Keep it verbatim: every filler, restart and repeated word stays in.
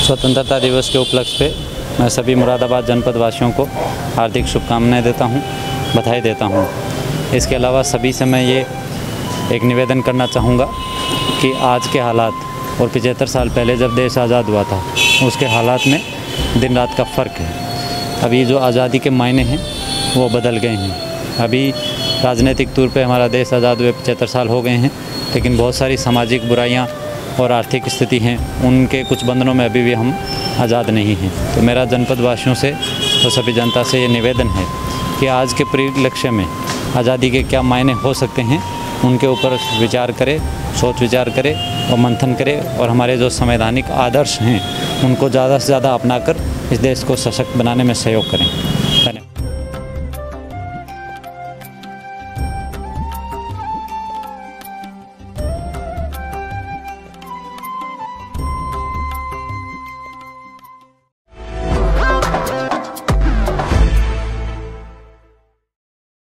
स्वतंत्रता दिवस के उपलक्ष्य पे मैं सभी मुरादाबाद जनपद वासियों को हार्दिक शुभकामनाएं देता हूं, बधाई देता हूं। इसके अलावा सभी से मैं ये एक निवेदन करना चाहूँगा कि आज के हालात और पचहत्तर साल पहले जब देश आज़ाद हुआ था उसके हालात में दिन रात का फ़र्क है। अभी जो आज़ादी के मायने हैं वो बदल गए हैं। अभी राजनीतिक तौर पे हमारा देश आज़ाद हुए पचहत्तर साल हो गए हैं, लेकिन बहुत सारी सामाजिक बुराइयां और आर्थिक स्थिति हैं, उनके कुछ बंधनों में अभी भी हम आज़ाद नहीं हैं। तो मेरा जनपद वासियों से और सभी जनता से ये निवेदन है कि आज के परिलक्ष्य में आज़ादी के क्या मायने हो सकते हैं, उनके ऊपर विचार करें, सोच विचार करें और मंथन करें और हमारे जो संवैधानिक आदर्श हैं उनको ज़्यादा से ज़्यादा अपनाकर इस देश को सशक्त बनाने में सहयोग करें।